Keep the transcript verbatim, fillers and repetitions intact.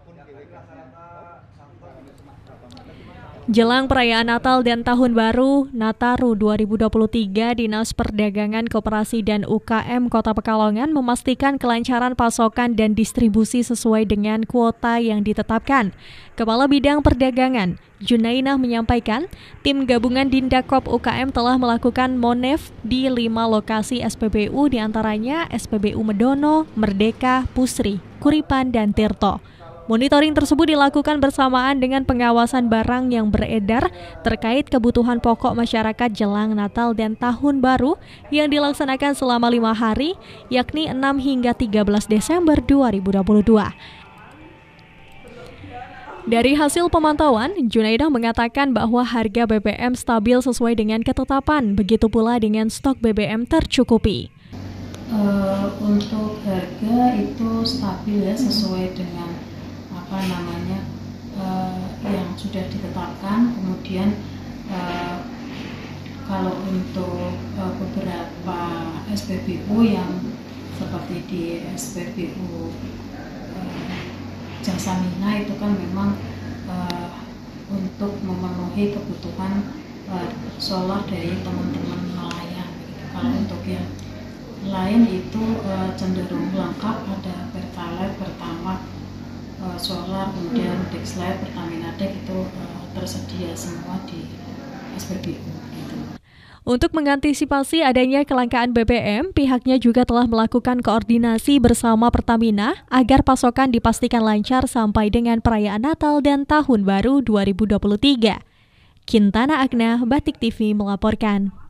Jelang perayaan Natal dan Tahun Baru Nataru dua ribu dua puluh tiga, Dinas Perdagangan Koperasi dan U K M Kota Pekalongan memastikan kelancaran pasokan dan distribusi sesuai dengan kuota yang ditetapkan. Kepala Bidang Perdagangan, Junainah menyampaikan, tim gabungan Dindakop U K M telah melakukan monef di lima lokasi S P B U, diantaranya S P B U Medono, Merdeka, Pusri, Kuripan, dan Tirto. Monitoring tersebut dilakukan bersamaan dengan pengawasan barang yang beredar terkait kebutuhan pokok masyarakat jelang Natal dan Tahun Baru yang dilaksanakan selama lima hari, yakni enam hingga tiga belas Desember dua ribu dua puluh dua. Dari hasil pemantauan, Junainah mengatakan bahwa harga B B M stabil sesuai dengan ketetapan, begitu pula dengan stok B B M tercukupi. Uh, untuk harga itu stabil ya, sesuai dengan apa namanya uh, yang sudah ditetapkan. Kemudian uh, kalau untuk uh, beberapa S P B U yang seperti di S P B U uh, Jasamina itu kan memang uh, untuk memenuhi kebutuhan uh, solar dari teman-teman nelayan. Kalau untuk yang lain itu uh, cenderung lengkap, ada Pertalite, Pertamax, uh, solar, kemudian Dexlite, Pertamina Dex itu uh, tersedia semua di S P B U. Gitu. Untuk mengantisipasi adanya kelangkaan B B M, pihaknya juga telah melakukan koordinasi bersama Pertamina agar pasokan dipastikan lancar sampai dengan perayaan Natal dan Tahun Baru dua ribu dua puluh tiga. Kintana Agna, Batik T V melaporkan.